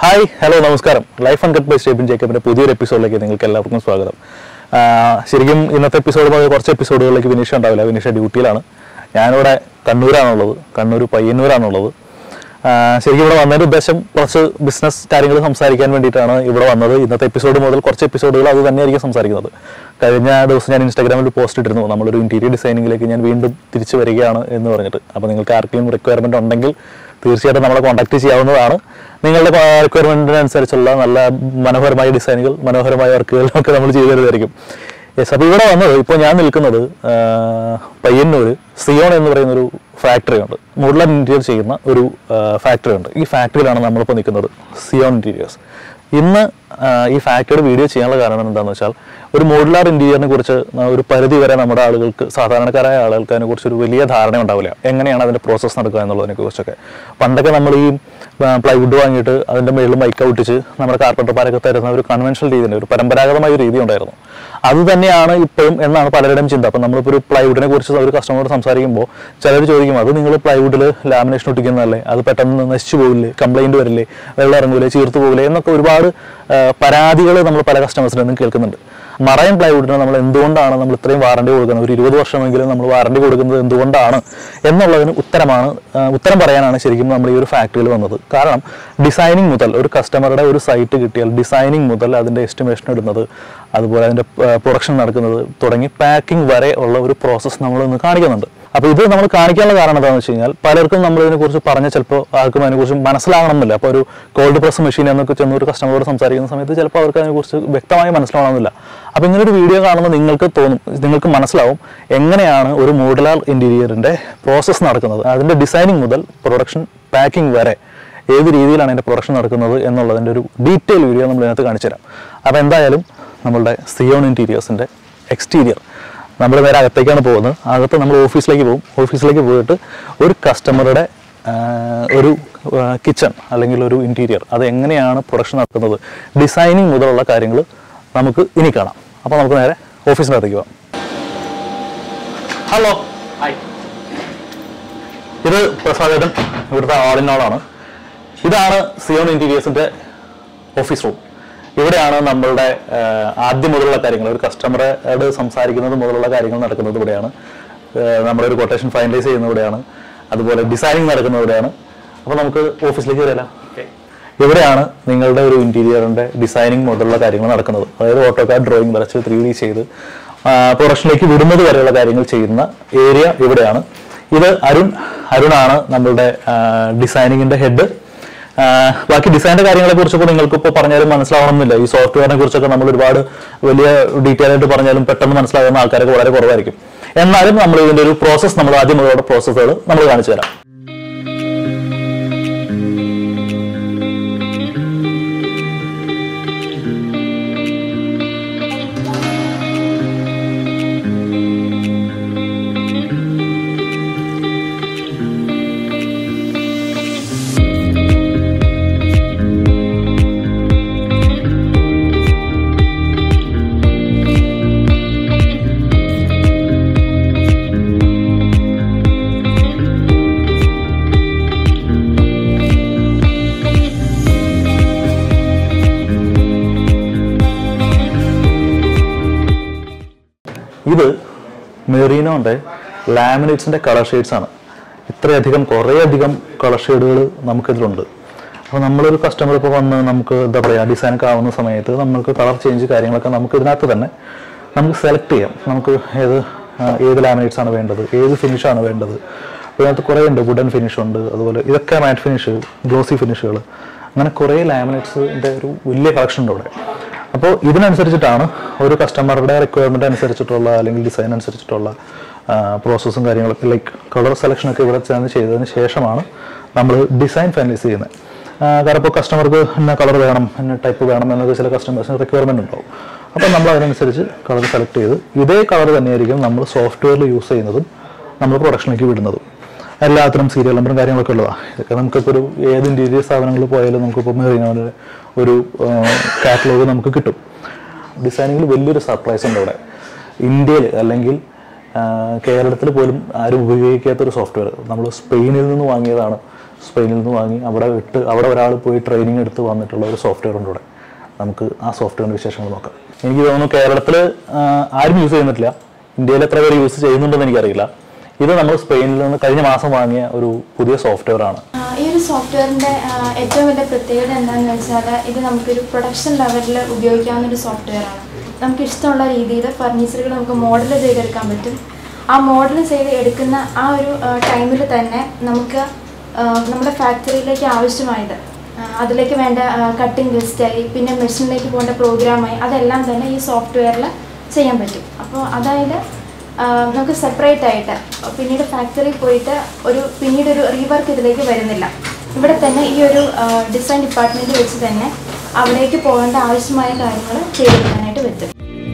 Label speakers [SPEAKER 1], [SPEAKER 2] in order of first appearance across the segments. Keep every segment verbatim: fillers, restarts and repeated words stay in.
[SPEAKER 1] Hi, hello, namaskaram. Life Uncut by Stebin Jacob's പുതിയൊരു എപ്പിസോഡിലേക്ക് നിങ്ങൾക്ക് എല്ലാവർക്കും സ്വാഗതം. ശരിക്കും ഇന്നത്തെ എപ്പിസോഡ് മുതൽ കുറച്ച് എപ്പിസോഡുകളിലേക്ക് വിനീഷ ഉണ്ടാവില്ല. വിനീഷ ഡ്യൂട്ടിയിലാണ്. ഞാനിവിടെ കണ്ണൂരാണുള്ളത്. കണ്ണൂർ പയ്യന്നൂരാണുള്ളത്. ശരിക്കും ഇവിടെ വന്നതിൻ്റെ ഉദ്ദേശം കുറച്ച് ബിസിനസ് കാര്യങ്ങൾ സംസാരിക്കാൻ വേണ്ടിയിട്ടാണ് ഇവിടെ വന്നത്. ഇന്നത്തെ എപ്പിസോഡ് മുതൽ കുറച്ച് എപ്പിസോഡുകൾ അത് തന്നെയായിരിക്കും സംസാരിക്കുന്നത്. കഴിഞ്ഞ ദിവസം ഞാൻ ഇൻസ്റ്റാഗ്രാമിൽ പോസ്റ്റ് ഇട്ടിരുന്നു, നമ്മളൊരു ഇൻറ്റീരിയർ ഡിസൈനിങ്ങിലേക്ക് ഞാൻ വീണ്ടും തിരിച്ചു വരികയാണ് എന്ന് പറഞ്ഞിട്ട്. അപ്പോൾ നിങ്ങൾക്ക് ആർക്കെങ്കിലും റിക്വയർമെൻറ്റ് ഉണ്ടെങ്കിൽ തീർച്ചയായിട്ടും നമ്മളെ കോൺടാക്ട് ചെയ്യാവുന്നതാണ്. നിങ്ങളുടെ റിക്വയർമെൻറ്റിനനുസരിച്ചുള്ള നല്ല മനോഹരമായ ഡിസൈനുകൾ, മനോഹരമായ വർക്കുകളൊക്കെ നമ്മൾ ചെയ്തു തരുന്നതായിരിക്കും. യെസ്, അപ്പോൾ ഇവിടെ വന്നത് ഇപ്പോൾ ഞാൻ നിൽക്കുന്നത് പയ്യന്നൂർ സിയോൺ എന്ന് പറയുന്നൊരു ഫാക്ടറി ഉണ്ട്. മോഡുലർ ഇൻറ്റീരിയർ ചെയ്യുന്ന ഒരു ഫാക്ടറി ഉണ്ട്. ഈ ഫാക്ടറിയിലാണ് നമ്മളിപ്പോൾ നിൽക്കുന്നത്, സിയോൺ ഇൻറ്റീരിയേഴ്സ്. ഇന്ന് ഈ ഫാക്ടറിയുടെ വീഡിയോ ചെയ്യാനുള്ള കാരണം എന്താണെന്ന് വെച്ചാൽ, ഒരു മോഡുലാർ ഇൻറ്റീരിയറിനെ കുറിച്ച് ഒരു പരിധി വരെ നമ്മുടെ ആളുകൾക്ക്, സാധാരണക്കാരായ ആളുകൾക്ക് അതിനെ കുറിച്ചൊരു വലിയ ധാരണ ഉണ്ടാവില്ല. എങ്ങനെയാണ് അതിൻ്റെ പ്രോസസ്സ് നടക്കുക എന്നുള്ളതിനെ കുറിച്ചൊക്കെ. പണ്ടൊക്കെ നമ്മൾ ഈ പ്ലൈവുഡ് വാങ്ങിയിട്ട് അതിൻ്റെ മുകളിൽ മൈക്ക ഒട്ടിച്ച് നമ്മുടെ കാർപ്പൻ്റർമാരൊക്കെ തരുന്ന ഒരു കൺവെൻഷണൽ രീതിയുണ്ട്, ഒരു പരമ്പരാഗതമായ ഒരു രീതി ഉണ്ടായിരുന്നു. അത് തന്നെയാണ് ഇപ്പോഴും എന്നാണ് പലരുടെയും ചിന്ത. അപ്പം നമ്മളിപ്പോൾ ഒരു പ്ലൈവുഡിനെ കുറിച്ച് ഒരു കസ്റ്റമറോട് സംസാരിക്കുമ്പോൾ ചിലർ ചോദിക്കും, അത് നിങ്ങൾ പ്ലൈവുഡിൽ ലാമിനേഷൻ ഒട്ടിക്കുന്നതല്ലേ, അത് പെട്ടെന്ന് നശിച്ചു പോകില്ലേ, കംപ്ലൈൻറ്റ് വരില്ലേ, വെള്ളം ഇറങ്ങൂലേ, ചീർത്ത് പോകില്ലേ എന്നൊക്കെ ഒരുപാട് പരാതികൾ നമ്മൾ പല കസ്റ്റമേഴ്സിൽ നിന്നും കേൾക്കുന്നുണ്ട്. മറൈൻ പ്ലൈവുഡിന് നമ്മൾ എന്തുകൊണ്ടാണ് നമ്മൾ ഇത്രയും വാറണ്ടി കൊടുക്കുന്നത്, ഒരു ഇരുപത് വർഷമെങ്കിലും നമ്മൾ വാറണ്ടി കൊടുക്കുന്നത് എന്തുകൊണ്ടാണ് എന്നുള്ളതിന് ഉത്തരമാണ് ഉത്തരം പറയാനാണ് ശരിക്കും നമ്മൾ ഈ ഒരു ഫാക്ടറിയിൽ വന്നത്. കാരണം ഡിസൈനിങ് മുതൽ, ഒരു കസ്റ്റമറുടെ ഒരു സൈറ്റ് കിട്ടിയാൽ ഡിസൈനിങ് മുതൽ അതിൻ്റെ എസ്റ്റിമേഷൻ ഇടുന്നത്, അതുപോലെ അതിൻ്റെ പ്രൊഡക്ഷൻ നടക്കുന്നത് തുടങ്ങി പാക്കിംഗ് വരെ ഉള്ള ഒരു പ്രോസസ്സ് നമ്മൾ ഇന്ന് കാണിക്കുന്നുണ്ട്. അപ്പോൾ ഇത് നമ്മൾ കാണിക്കാനുള്ള കാരണം എന്താണെന്ന് വെച്ച് കഴിഞ്ഞാൽ, പലർക്കും നമ്മളിതിനെക്കുറിച്ച് പറഞ്ഞാൽ ചിലപ്പോൾ ആർക്കും അതിനെക്കുറിച്ച് മനസ്സിലാകണമെന്നില്ല. അപ്പോൾ ഒരു കോൾഡ് പ്രസ് മെഷീൻ എന്നൊക്കെ ചെന്ന് ഒരു കസ്റ്റമറോട് സംസാരിക്കുന്ന സമയത്ത് ചിലപ്പോൾ അവർക്ക് അതിനെക്കുറിച്ച് വ്യക്തമായി മനസ്സിലാവണമെന്നില്ല. അപ്പോൾ ഇങ്ങനൊരു വീഡിയോ കാണുമ്പോൾ നിങ്ങൾക്ക് തോന്നും, നിങ്ങൾക്ക് മനസ്സിലാവും എങ്ങനെയാണ് ഒരു മോഡുലാർ ഇൻറ്റീരിയറിൻ്റെ പ്രോസസ്സ് നടക്കുന്നത്, അതിൻ്റെ ഡിസൈനിങ് മുതൽ പ്രൊഡക്ഷൻ പാക്കിംഗ് വരെ ഏത് രീതിയിലാണ് അതിൻ്റെ പ്രൊഡക്ഷൻ നടക്കുന്നത് എന്നുള്ളതിൻ്റെ ഒരു ഡീറ്റെയിൽ വീഡിയോ നമ്മൾ ഇതിനകത്ത് കാണിച്ചു തരാം. അപ്പോൾ എന്തായാലും നമ്മളുടെ സിയോൺ ഇൻറ്റീരിയേഴ്സിൻ്റെ എക്സ്റ്റീരിയർ നമ്മൾ നേരെ അകത്തേക്കാണ് പോകുന്നത്. അകത്ത് നമ്മൾ ഓഫീസിലേക്ക് പോകും. ഓഫീസിലേക്ക് പോയിട്ട് ഒരു കസ്റ്റമറുടെ ഒരു കിച്ചൺ അല്ലെങ്കിൽ ഒരു ഇൻറ്റീരിയർ അത് എങ്ങനെയാണ് പ്രൊഡക്ഷൻ നടക്കുന്നത്, ഡിസൈനിങ് മുതലുള്ള കാര്യങ്ങൾ നമുക്ക് ഇനി കാണാം. അപ്പോൾ നമുക്ക് നേരെ ഓഫീസിനകത്തേക്ക് പോകാം. ഹലോ, ഹായ്, ഇത് പ്രസാദേട്ടൻ, ഇവിടുത്തെ ആൾ ഇൻ ആളാണ്. ഇതാണ് സിയോൺ ഇൻറ്റീരിയേഴ്സിൻ്റെ ഓഫീസ് റൂം. ഇവിടെയാണ് നമ്മളുടെ ആദ്യം മുതലുള്ള കാര്യങ്ങൾ, ഒരു കസ്റ്റമറോട് സംസാരിക്കുന്നത് മുതലുള്ള കാര്യങ്ങൾ നടക്കുന്നത് ഇവിടെയാണ്. നമ്മുടെ ഒരു കൊട്ടേഷൻ ഫൈനലൈസ് ചെയ്യുന്നത് ഇവിടെയാണ്. അതുപോലെ ഡിസൈനിങ് നടക്കുന്നത് ഇവിടെയാണ്. അപ്പോൾ നമുക്ക് ഓഫീസിലേക്ക് വരാം. ഇവിടെയാണ് നിങ്ങളുടെ ഒരു ഇൻറ്റീരിയറിൻ്റെ ഡിസൈനിങ് മുതലുള്ള കാര്യങ്ങൾ നടക്കുന്നത്. അതായത് ഓട്ടോകാഡ് ഡ്രോയിങ് വരച്ച് ത്രീ ഡി ചെയ്ത് പ്രൊഡക്ഷനിലേക്ക് വിടുന്നത് വരെയുള്ള കാര്യങ്ങൾ ചെയ്യുന്ന ഏരിയ ഇവിടെയാണ്. ഇത് അരുൺ അരുണാണ് നമ്മളുടെ ഡിസൈനിങ്ങിൻ്റെ ഹെഡ്. ബാക്കി ഡിസൈൻ്റെ കാര്യങ്ങളെ കുറിച്ചൊക്കെ നിങ്ങൾക്ക് ഇപ്പോൾ പറഞ്ഞാലും മനസ്സിലാവണമെന്നില്ല. ഈ സോഫ്റ്റ്വെയറിനെ കുറിച്ചൊക്കെ നമ്മൾ ഒരുപാട് വലിയ ഡീറ്റെയിൽ ആയിട്ട് പറഞ്ഞാലും പെട്ടെന്ന് മനസ്സിലാകുന്ന ആൾക്കാരൊക്കെ വളരെ കുറവായിരിക്കും. എന്നാലും നമ്മൾ ഇതിൻ്റെ ഒരു പ്രോസസ്സ്, നമ്മൾ ആദ്യം മുതലുള്ള പ്രോസസ്സുകൾ നമ്മൾ കാണിച്ചു തരാം. ഇത് മെറീനോൻ്റെ ലാമിനേറ്റ്സിൻ്റെ കളർ ഷെയ്ഡ്സ് ആണ്. ഇത്രയധികം കുറേയധികം കളർ ഷെയ്ഡുകൾ നമുക്കിതിലുണ്ട്. അപ്പോൾ നമ്മളൊരു കസ്റ്റമർ ഇപ്പോൾ വന്ന് നമുക്ക് എന്താ പറയുക, ഡിസൈനൊക്കെ ആവുന്ന സമയത്ത് നമുക്ക് കളർ ചേഞ്ച് കാര്യങ്ങളൊക്കെ നമുക്ക് ഇതിനകത്ത് തന്നെ നമുക്ക് സെലക്ട് ചെയ്യാം. നമുക്ക് ഏത് ഏത് ലാമിനേറ്റ്സ് ആണ് വേണ്ടത്, ഏത് ഫിനിഷാണ് വേണ്ടത്. അപ്പോൾ ഇതിനകത്ത് കുറേ ഉണ്ട്. വുഡൻ ഫിനിഷ് ഉണ്ട്, അതുപോലെ ഇതൊക്കെ മാറ്റ് ഫിനിഷ്, ഗ്ലോസി ഫിനിഷുകൾ, അങ്ങനെ കുറേ ലാമിനേറ്റ്സിൻ്റെ ഒരു വലിയ കളക്ഷൻ ഉണ്ട് ഇവിടെ. അപ്പോൾ ഇതിനനുസരിച്ചിട്ടാണ് ഒരു കസ്റ്റമറുടെ റിക്വയർമെൻറ്റ് അനുസരിച്ചിട്ടുള്ള അല്ലെങ്കിൽ ഡിസൈൻ അനുസരിച്ചിട്ടുള്ള പ്രോസസ്സും കാര്യങ്ങളൊക്കെ, ലൈക്ക് കളർ സെലക്ഷനൊക്കെ ഇവിടെ ചേർന്ന് ചെയ്തതിന് ശേഷമാണ് നമ്മൾ ഡിസൈൻ ഫൈനലൈസ് ചെയ്യുന്നത്. കാരണം ഇപ്പോൾ കസ്റ്റമർക്ക് ഇന്ന കളർ വേണം, ഇന്ന ടൈപ്പ് വേണം എന്നൊക്കെ ചില കസ്റ്റമേഴ്സിന് റിക്വയർമെൻറ്റ് ഉണ്ടാവും. അപ്പോൾ നമ്മൾ അതിനനുസരിച്ച് കളർ സെലക്ട് ചെയ്ത് ഇതേ കളർ തന്നെയായിരിക്കും നമ്മൾ സോഫ്റ്റ്വെയറിൽ യൂസ് ചെയ്യുന്നതും നമ്മൾ പ്രൊഡക്ഷനിലേക്ക് വിടുന്നതും. എല്ലാത്തിനും സീരിയൽ നമ്പറും കാര്യങ്ങളൊക്കെ ഉള്ളതാണ്. ഇതൊക്കെ നമുക്കിപ്പോൾ ഒരു ഏത് ഇൻറ്റീരിയർ സ്ഥാപനങ്ങളിൽ പോയാലും നമുക്കിപ്പോൾ മെറീനോയുടെ ഒരു കാറ്റലോഗ് നമുക്ക് കിട്ടും. ഡിസൈനിങ്ങിൽ വലിയൊരു സർപ്രൈസ് ഉണ്ട് ഇവിടെ. ഇന്ത്യയിൽ അല്ലെങ്കിൽ കേരളത്തിൽ പോലും ആരും ഉപയോഗിക്കാത്തൊരു സോഫ്റ്റ്വെയർ നമ്മൾ സ്പെയിനിൽ നിന്ന് വാങ്ങിയതാണ്. സ്പെയിനിൽ നിന്ന് വാങ്ങി അവിടെ വിട്ട് അവിടെ ഒരാൾ പോയി ട്രെയിനിങ് എടുത്ത് വന്നിട്ടുള്ള ഒരു സോഫ്റ്റ്വെയർ ഉണ്ട് ഇവിടെ. നമുക്ക് ആ സോഫ്റ്റ്വെയറിൻ്റെ വിശേഷങ്ങൾ നോക്കാം. എനിക്ക് തോന്നുന്നു കേരളത്തിൽ ആരും യൂസ് ചെയ്യുന്നിട്ടില്ല, ഇന്ത്യയിൽ എത്ര പേര് യൂസ് ചെയ്യുന്നുണ്ടെന്ന് എനിക്കറിയില്ല. ഇത് നമ്മൾ സ്പെയിനിൽ നിന്ന് കഴിഞ്ഞ മാസം വാങ്ങിയ ഒരു പുതിയ സോഫ്റ്റ്വെയർ ആണ്.
[SPEAKER 2] ഈ ഒരു സോഫ്റ്റ്വെയറിൻ്റെ ഏറ്റവും വലിയ പ്രത്യേകത എന്താണെന്ന് വെച്ചാൽ ഇത് നമുക്കൊരു പ്രൊഡക്ഷൻ ലെവലിൽ ഉപയോഗിക്കാവുന്ന ഒരു സോഫ്റ്റ്വെയർ ആണ്. നമുക്ക് ഇഷ്ടമുള്ള രീതിയിൽ ഫർണിച്ചറുകൾ നമുക്ക് മോഡൽ ചെയ്തെടുക്കാൻ പറ്റും. ആ മോഡൽ ചെയ്ത് എടുക്കുന്ന ആ ഒരു ടൈമിൽ തന്നെ നമുക്ക് നമ്മുടെ ഫാക്ടറിയിലേക്ക് ആവശ്യമായത് അതിലേക്ക് വേണ്ട കട്ടിംഗ് ലിസ്റ്റായി പിന്നെ മെഷീനിലേക്ക് പോകേണ്ട പ്രോഗ്രാമായി അതെല്ലാം തന്നെ ഈ സോഫ്റ്റ്വെയറിൽ ചെയ്യാൻ പറ്റും. അപ്പോൾ അതായത് നമുക്ക് സെപ്പറേറ്റ് ആയിട്ട് പിന്നീട് ഫാക്ടറിയിൽ പോയിട്ട് ഒരു പിന്നീട് ഒരു റീവർക്ക് ഇതിലേക്ക് വരുന്നില്ല. ഇവിടെ തന്നെ ഈ ഒരു ഡിസൈൻ ഡിപ്പാർട്ട്മെൻറ്റ് വെച്ച് തന്നെ അവിടേക്ക് പോകേണ്ട ആവശ്യമായ കാര്യങ്ങൾ ചെയ്തെടുക്കാനായിട്ട് പറ്റും.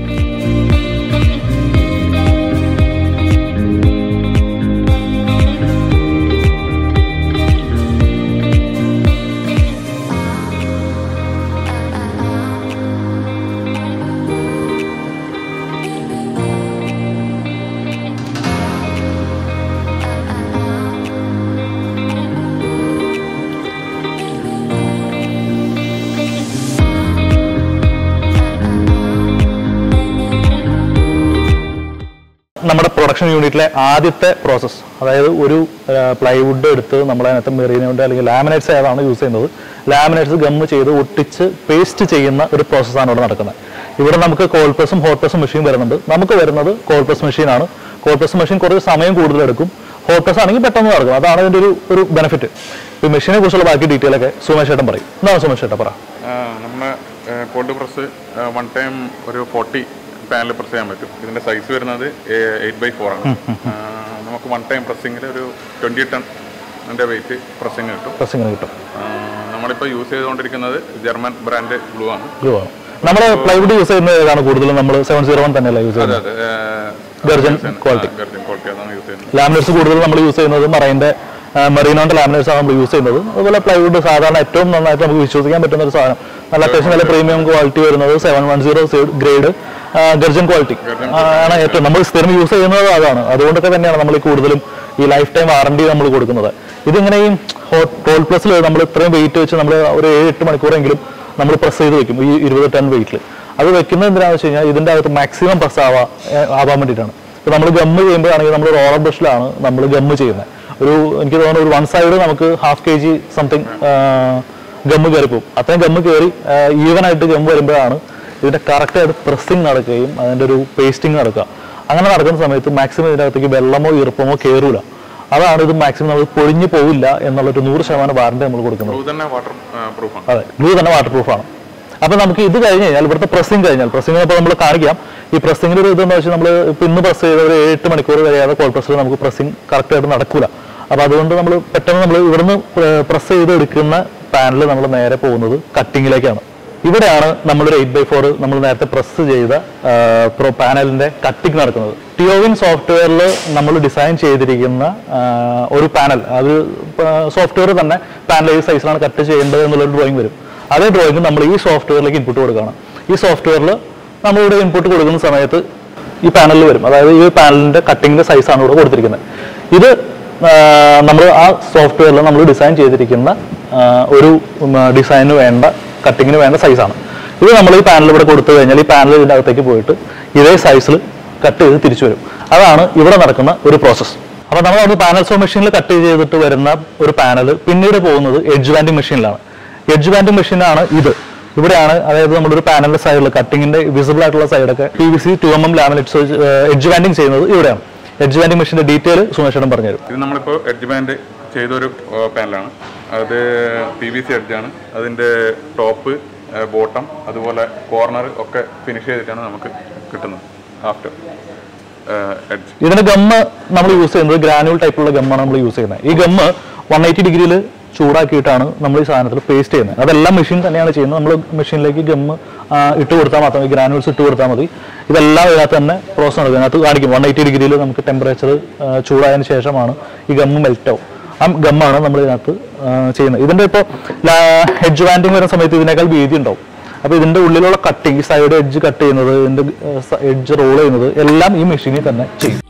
[SPEAKER 1] നമ്മുടെ പ്രൊഡക്ഷൻ യൂണിറ്റിലെ ആദ്യത്തെ പ്രോസസ്സ്, അതായത് ഒരു പ്ലൈവുഡ് എടുത്ത് നമ്മളതിനകത്ത് മെറീനോണ്ട് അല്ലെങ്കിൽ ലാമിനേറ്റ്സ് ഏതാണ് യൂസ് ചെയ്യുന്നത്, ലാമിനേറ്റ്സ് ഗമ്മ് ചെയ്ത് ഒട്ടിച്ച് പേസ്റ്റ് ചെയ്യുന്ന ഒരു പ്രോസസ്സാണ് ഇവിടെ നടക്കുന്നത്. ഇവിടെ നമുക്ക് കോൾഡ് പ്രസും ഹോട്ട് പ്രസും മെഷീൻ വരുന്നുണ്ട്. നമുക്ക് വരുന്നത് കോൾഡ് പ്രസ് മെഷീനാണ്. കോൾഡ് പ്രസ് മെഷീൻ കുറച്ച് സമയം കൂടുതലെടുക്കും, ഹോട്ട് പ്രസ് ആണെങ്കിൽ പെട്ടെന്ന് നടക്കും. അതാണ് ഇതിൻ്റെ ഒരു ഒരു ബെനിഫിറ്റ്. ഈ മെഷീനെ കുറിച്ചുള്ള ബാക്കി ഡീറ്റെയിൽ ഒക്കെ സുമേഷ് ചേട്ടൻ പറയും. എന്താണ് സുമേഷ് ചേട്ടൻ പറ?
[SPEAKER 3] നമ്മുടെ കോൾഡ് പ്രസ് വൺ ടൈം ഒരു ഫോർട്ടി പാനൽ പ്രസ് ചെയ്യാൻ പറ്റും. ഇതിന്റെ സൈസ് വരുന്നത് എയ്റ്റ് ബൈ ഫോർ ആണ്. നമുക്ക് വൺ ടൈം പ്രസ്സിങ്ങിൽ ഒരു ട്വന്റി ടണ്ണിന്റെ വെയിറ്റ് പ്രസ്സിങ് കിട്ടും.
[SPEAKER 1] പ്രസ്സിങ് കിട്ടും.
[SPEAKER 3] നമ്മളിപ്പോൾ യൂസ് ചെയ്തുകൊണ്ടിരിക്കുന്നത് ജർമ്മൻ ബ്രാൻഡ് ഗ്ലൂ ആണ്.
[SPEAKER 1] ഗ്ലൂ ആണ്. നമ്മൾ പ്ലൈവുഡ് യൂസ് ചെയ്യുന്നത് ഏതാണ് കൂടുതലും? നമ്മൾ സെവൻ സീറോ വൺ തന്നെയല്ല യൂസ് ചെയ്യുന്നത്? ഗർജൻ ക്വാളിറ്റി.
[SPEAKER 3] ഗർജൻ ക്വാളിറ്റി അതാണ് യൂസ് ചെയ്യുന്നത്.
[SPEAKER 1] ലാമിനേറ്റ്സ് കൂടുതൽ നമ്മൾ യൂസ് ചെയ്യുന്നത് മറൈൻ്റെ മെറീനോന്റെ ലാമിനേറ്റ്സ് ആണ് നമ്മൾ യൂസ് ചെയ്യുന്നത്. അതുപോലെ പ്ലൈവുഡ് സാധാരണ ഏറ്റവും നന്നായിട്ട് നമുക്ക് വിശ്വസിക്കാൻ പറ്റുന്ന ഒരു സാധനം, നല്ല അത്യാവശ്യം നല്ല പ്രീമിയം ക്വാളിറ്റി വരുന്നത് seven one zero grade gurjan quality ആണ് ഏറ്റവും നമ്മൾ സ്ഥിരം യൂസ് ചെയ്യുന്നത്. അതാണ് അതുകൊണ്ടൊക്കെ തന്നെയാണ് നമ്മൾ കൂടുതലും ഈ ലൈഫ് ടൈം വാറണ്ടി നമ്മൾ കൊടുക്കുന്നത്. ഇതിങ്ങനെയും ഹോട്ട് കോൾഡ് പ്ലസിൽ നമ്മൾ ഇത്രയും വെയിറ്റ് വെച്ച് നമ്മൾ ഒരു ഏഴ് എട്ട് മണിക്കൂറെങ്കിലും നമ്മൾ പ്രസ് ചെയ്ത് വെക്കും ഈ ഇരുപത് ടൺ വെയിറ്റിൽ. അത് വെക്കുന്നത് എന്തിനാണെന്ന് വെച്ച് കഴിഞ്ഞാൽ ഇതിൻ്റെ അകത്ത് മാക്സിമം പ്രസ് ആവാ ആവാൻ വേണ്ടിയിട്ടാണ്. ഇപ്പോൾ നമ്മൾ ഗമ്മ് ചെയ്യുമ്പോഴാണെങ്കിൽ നമ്മൾ റോളർ ബ്രഷിലാണ് നമ്മൾ ഗമ്മ് ചെയ്യുന്നത്. ഒരു എനിക്ക് തോന്നുന്നു ഒരു വൺ സൈഡ് നമുക്ക് half K G something gum കയറി പോകും. അത്രയും ഗമ്മ് കയറി ഈവനായിട്ട് ഗമ്മ് വരുമ്പോഴാണ് ഇതിൻ്റെ കറക്റ്റായിട്ട് പ്രസ്സിങ് നടക്കുകയും അതിൻ്റെ ഒരു പേസ്റ്റിങ് നടക്കുക. അങ്ങനെ നടക്കുന്ന സമയത്ത് മാക്സിമം ഇതിനകത്തേക്ക് വെള്ളമോ ഈർപ്പമോ കയറൂല. അതാണ് ഇത് മാക്സിമം നമ്മൾ പൊളിഞ്ഞു പോവില്ല എന്നുള്ളൊരു നൂറ് ശതമാനം വാറണ്ടി നമ്മൾ കൊടുക്കുന്നത്. അതെ, ഗ്ലൂ തന്നെ വാട്ടർ പ്രൂഫാണ്. അപ്പോൾ നമുക്ക് ഇത് കഴിഞ്ഞ് കഴിഞ്ഞാൽ ഇവിടുത്തെ പ്രസ്സിങ് കഴിഞ്ഞാൽ പ്രസ്സിങ് ഇപ്പോൾ നമ്മൾ കാണിക്കാം. ഈ പ്രസ്സിങ്ങിൻ്റെ ഒരു ഇതെന്ന് വെച്ചാൽ നമ്മൾ ഇപ്പം ഇന്ന് പ്രസ് ചെയ്ത ഒരു ഏഴ് എട്ട് മണിക്കൂർ കഴിയാതെ കോൾഡ് പ്രസ്സിൽ നമുക്ക് പ്രസ്സിങ് കറക്റ്റായിട്ട് നടക്കില്ല. അപ്പോൾ അതുകൊണ്ട് നമ്മൾ പെട്ടെന്ന് നമ്മൾ ഇവിടുന്ന് പ്രസ് ചെയ്ത് എടുക്കുന്ന പാനൽ നമ്മൾ നേരെ പോകുന്നത് കട്ടിങ്ങിലേക്കാണ്. ഇവിടെയാണ് നമ്മളൊരു എയ്റ്റ് ബൈ ഫോർ നമ്മൾ നേരത്തെ പ്രസ് ചെയ്ത പ്രോ പാനലിൻ്റെ കട്ടിങ് നടക്കുന്നത്. ടിയോവിൻ സോഫ്റ്റ്വെയറിൽ നമ്മൾ ഡിസൈൻ ചെയ്തിരിക്കുന്ന ഒരു പാനൽ, അത് സോഫ്റ്റ്വെയർ തന്നെ പാനൽ ഏത് സൈസിലാണ് കട്ട് ചെയ്യേണ്ടത് എന്നുള്ളൊരു ഡ്രോയിങ് വരും. അതേ ഡ്രോയിങ് നമ്മൾ ഈ സോഫ്റ്റ്വെയറിലേക്ക് ഇൻപുട്ട് കൊടുക്കുകയാണ്. ഈ സോഫ്റ്റ്വെയറിൽ നമ്മളിവിടെ ഇൻപുട്ട് കൊടുക്കുന്ന സമയത്ത് ഈ പാനലിൽ വരും. അതായത് ഈ പാനലിൻ്റെ കട്ടിങ്ങിൻ്റെ സൈസാണ് ഇവിടെ കൊടുത്തിരിക്കുന്നത്. ഇത് നമ്മൾ ആ സോഫ്റ്റ്വെയറിൽ നമ്മൾ ഡിസൈൻ ചെയ്തിരിക്കുന്ന ഒരു ഡിസൈനിന് വേണ്ട കട്ടിങ്ങിന് വേണ്ട സൈസാണ്. ഇത് നമ്മൾ ഈ പാനൽ ഇവിടെ കൊടുത്തു കഴിഞ്ഞാൽ ഈ പാനൽ ഇതിൻ്റെ അകത്തേക്ക് പോയിട്ട് ഇതേ സൈസിൽ കട്ട് ചെയ്ത് തിരിച്ചു വരും. അതാണ് ഇവിടെ നടക്കുന്ന ഒരു പ്രോസസ്സ്. അപ്പോൾ നമ്മൾ അത് പാനൽ സോ മെഷീനിൽ കട്ട് ചെയ്തിട്ട് വരുന്ന ഒരു പാനൽ പിന്നീട് പോകുന്നത് എഡ്ജ് ബാൻഡിങ് മെഷീനിലാണ്. എഡ്ജ് ബാൻഡിങ് മെഷീനാണ് ഇത്. ഇവിടെയാണ് അതായത് നമ്മളൊരു പാനലിന്റെ സൈഡിൽ കട്ടിങ്ങിന്റെ വിസിബിൾ ആയിട്ടുള്ള സൈഡൊക്കെ P V C two M M laminates edge banding ചെയ്യുന്നത് ഇവിടെയാണ്. എഡ്ജ് ബാൻഡിങ് മെഷീന്റെ ഡീറ്റെയിൽ സുമേഷേട്ടൻ പറഞ്ഞുതരും.
[SPEAKER 3] ഇത് നമ്മളിപ്പോൾ എഡ്ജ് ബാൻഡ് ചെയ്തൊരു പാനലാണ്. അത് പി വി സി എഡ്ജാണ്. അതിൻ്റെ ടോപ്പ്, ബോട്ടം, അതുപോലെ കോർണർ ഒക്കെ ഫിനിഷ് ചെയ്തിട്ടാണ് നമുക്ക് കിട്ടുന്നത്. ആഫ്റ്റർ എഡ്ജ്
[SPEAKER 1] ഇതിന്റെ ഗമ്മ് നമ്മൾ യൂസ് ചെയ്യുന്നത് ഗ്രാനുവൽ ടൈപ്പുള്ള ഗമ്മാണ് നമ്മൾ യൂസ് ചെയ്യുന്നത്. ഈ ഗമ്മ് വൺ എയ്റ്റി ഡിഗ്രിയിൽ ചൂടാക്കിയിട്ടാണ് നമ്മൾ ഈ സാധനത്തിൽ പേസ്റ്റ് ചെയ്യുന്നത്. അതെല്ലാം മെഷീൻ തന്നെയാണ് ചെയ്യുന്നത്. നമ്മൾ മെഷീനിലേക്ക് ഗമ്മ് ഇട്ട് കൊടുത്താൽ മാത്രം മതി, ഗ്രാനുവൽസ് ഇട്ട് കൊടുത്താൽ മതി. ഇതെല്ലാം ഇതിനകത്ത് തന്നെ പ്രോസസ് നടക്കും. ഇതിനകത്ത് കാണിക്കും വൺ എയ്റ്റി ഡിഗ്രിയിൽ നമുക്ക് ടെമ്പറേച്ചർ ചൂടായതിനു ശേഷമാണ് ഈ ഗമ്മ് മെൽറ്റ് ആവും. ആ ഗമ്മാണ് നമ്മൾ ഇതിനകത്ത് ചെയ്യുന്നത്. ഇതിൻ്റെ ഇപ്പോൾ എഡ്ജ് ബാൻഡിങ് വരുന്ന സമയത്ത് ഇതിനേക്കാൾ വീതി ഉണ്ടാവും. അപ്പോൾ ഇതിൻ്റെ ഉള്ളിലുള്ള കട്ടിങ്, സൈഡ് എഡ്ജ് കട്ട് ചെയ്യുന്നത്, ഇതിൻ്റെ എഡ്ജ് റോൾ ചെയ്യുന്നത് എല്ലാം ഈ മെഷീനിൽ തന്നെ ചെയ്യും.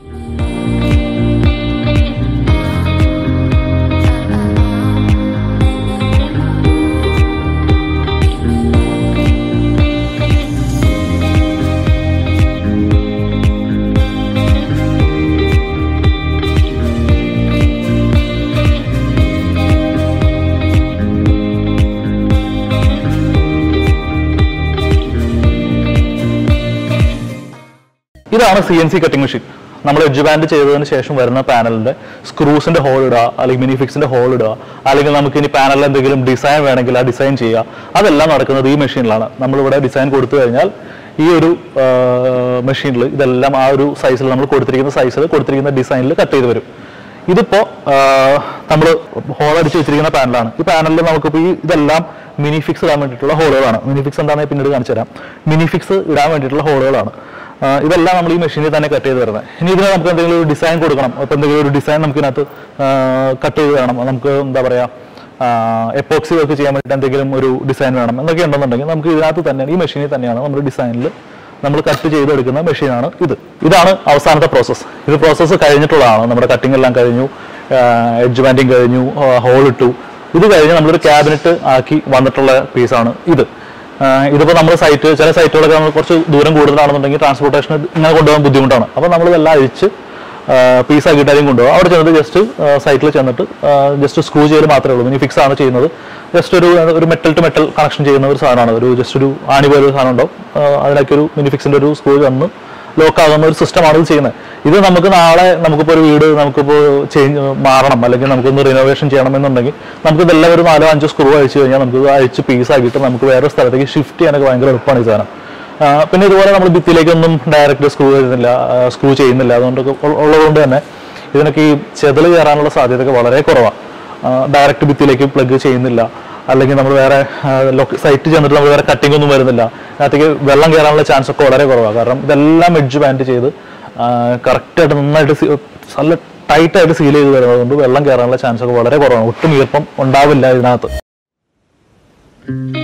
[SPEAKER 1] ഇതാണ് C N C cutting machine. നമ്മൾ എഡ്ജ് ബാൻഡ് ചെയ്തതിന് ശേഷം വരുന്ന പാനലിന്റെ സ്ക്രൂസിന്റെ ഹോൾ ഇടുക, അല്ലെങ്കിൽ മിനിഫിക്സിന്റെ ഹോൾ ഇടുക, അല്ലെങ്കിൽ നമുക്ക് ഇനി പാനലിൽ എന്തെങ്കിലും ഡിസൈൻ വേണമെങ്കിൽ ആ ഡിസൈൻ ചെയ്യുക, അതെല്ലാം നടക്കുന്നത് ഈ മെഷീനിലാണ്. നമ്മളിവിടെ ഡിസൈൻ കൊടുത്തു കഴിഞ്ഞാൽ ഈ ഒരു മെഷീനിൽ ഇതെല്ലാം ആ ഒരു സൈസിൽ നമ്മൾ കൊടുത്തിരിക്കുന്ന സൈസിൽ കൊടുത്തിരിക്കുന്ന ഡിസൈനിൽ കട്ട് ചെയ്ത് വരും. ഇതിപ്പോൾ നമ്മൾ ഹോൾ അടിച്ച് വെച്ചിരിക്കുന്ന പാനലാണ്. ഈ പാനലിൽ നമുക്കിപ്പോൾ ഈ ഇതെല്ലാം മിനിഫിക്സ് ഇടാൻ വേണ്ടിയിട്ടുള്ള ഹോളുകളാണ്. മിനിഫിക്സ് എന്താണെന്ന് പിന്നീട് കാണിച്ചു തരാം. മിനിഫിക്സ് ഇടാൻ വേണ്ടിയിട്ടുള്ള ഹോളുകളാണ്. ഇതെല്ലാം നമ്മൾ ഈ മെഷീനിൽ തന്നെ കട്ട് ചെയ്ത് വരുന്നത്. ഇനി ഇതിന് നമുക്ക് എന്തെങ്കിലും ഒരു ഡിസൈൻ കൊടുക്കണം, അപ്പോൾ എന്തെങ്കിലും ഒരു ഡിസൈൻ നമുക്ക് ഇതിനകത്ത് കട്ട് ചെയ്ത് വേണം, നമുക്ക് എന്താ പറയുക എപ്പോക്സി വർക്ക് ചെയ്യാൻ വേണ്ടിയിട്ട് എന്തെങ്കിലും ഒരു ഡിസൈൻ വേണം എന്നൊക്കെ ഉണ്ടെന്നുണ്ടെങ്കിൽ നമുക്ക് ഇതിനകത്ത് തന്നെയാണ്, ഈ മെഷീനിൽ തന്നെയാണ് നമ്മൾ ഡിസൈനിൽ നമ്മൾ കട്ട് ചെയ്തെടുക്കുന്ന മെഷീനാണ് ഇത്. ഇതാണ് അവസാനത്തെ പ്രോസസ്സ്. ഇത് പ്രോസസ്സ് കഴിഞ്ഞിട്ടുള്ളതാണ്. നമ്മുടെ കട്ടിംഗ് എല്ലാം കഴിഞ്ഞു, എഡ്ജ് ബാൻഡിങ് കഴിഞ്ഞു, ഹോൾ ഇട്ടു. ഇത് കഴിഞ്ഞ് നമ്മളൊരു ക്യാബിനറ്റ് ആക്കി വന്നിട്ടുള്ള പീസാണ് ഇത്. ഇതിപ്പോൾ നമ്മൾ സൈറ്റ് ചില സൈറ്റുകളൊക്കെ നമ്മൾ കുറച്ച് ദൂരം കൂടുതലാണെന്നുണ്ടെങ്കിൽ ട്രാൻസ്പോർട്ടേഷൻ ഇങ്ങനെ കൊണ്ടുപോകാൻ ബുദ്ധിമുട്ടാണ്. അപ്പോൾ നമ്മളിതെല്ലാം അഴിച്ച് പീസാക്കിയിട്ടായിരിക്കും കൊണ്ടുപോകുക. അവിടെ ചെന്നിട്ട് ജസ്റ്റ് സൈറ്റിൽ ചെന്നിട്ട് ജസ്റ്റ് സ്ക്രൂ ചെയ്യൽ മാത്രമേ ഉള്ളൂ. ഇനി ഫിക്സ് ആണ് ചെയ്യുന്നത്. ജസ്റ്റ് ഒരു ഒരു മെറ്റൽ ടു മെറ്റൽ കണക്ഷൻ ചെയ്യുന്ന ഒരു സാധനമാണ്. ഒരു ജസ്റ്റ് ഒരു ആണി പോലെ ഒരു സാധനം ഉണ്ടാവും. അതിനൊക്കെ ഒരു മിനിഫിക്സിൻ്റെ ഒരു സ്ക്രൂ വന്ന് ലോക്ക് ആകുന്ന ഒരു സിസ്റ്റമാണ് ഇത് ചെയ്യുന്നത്. ഇത് നമുക്ക് നാളെ നമുക്കിപ്പോൾ ഒരു വീട് നമുക്കിപ്പോൾ ചേഞ്ച് മാറണം, അല്ലെങ്കിൽ നമുക്കൊന്ന് റിനോവേഷൻ ചെയ്യണമെന്നുണ്ടെങ്കിൽ നമുക്ക് ഇതെല്ലാം ഒരു നാലോ അഞ്ചോ സ്ക്രൂ അഴിച്ചു കഴിഞ്ഞാൽ നമുക്ക് അഴിച്ച് പീസാക്കിയിട്ട് നമുക്ക് വേറെ സ്ഥലത്തേക്ക് ഷിഫ്റ്റ് ചെയ്യാനൊക്കെ ഭയങ്കര എളുപ്പമാണ് ഈ സാധനം. പിന്നെ ഇതുപോലെ നമ്മൾ ഭിത്തിയിലേക്കൊന്നും ഡയറക്റ്റ് സ്ക്രൂ ചെയ്യുന്നില്ല സ്ക്രൂ ചെയ്യുന്നില്ല അതുകൊണ്ടൊക്കെ ഉള്ളതുകൊണ്ട് തന്നെ ഇതിനൊക്കെ ഈ ചെതൽ കയറാനുള്ള സാധ്യതയൊക്കെ വളരെ കുറവാണ്. ഡയറക്റ്റ് ഭിത്തിയിലേക്ക് പ്ലഗ് ചെയ്യുന്നില്ല, അല്ലെങ്കിൽ നമ്മൾ വേറെ സൈറ്റ് ചെന്നിട്ട് നമ്മൾ വേറെ കട്ടിംഗ് ഒന്നും വരുന്നില്ല. അതിനകത്തേക്ക് വെള്ളം കയറാനുള്ള ചാൻസ് ഒക്കെ വളരെ കുറവാണ്. കാരണം ഇതെല്ലാം എഡ്ജ് ബാൻഡ് ചെയ്ത് കറക്റ്റായിട്ട് നന്നായിട്ട് നല്ല ടൈറ്റായിട്ട് സീൽ ചെയ്ത് വരുന്നതുകൊണ്ട് വെള്ളം കയറാനുള്ള ചാൻസ് ഒക്കെ വളരെ കുറവാണ്. ഒട്ടും ഈർപ്പം ഉണ്ടാവില്ല ഇതിനകത്ത്.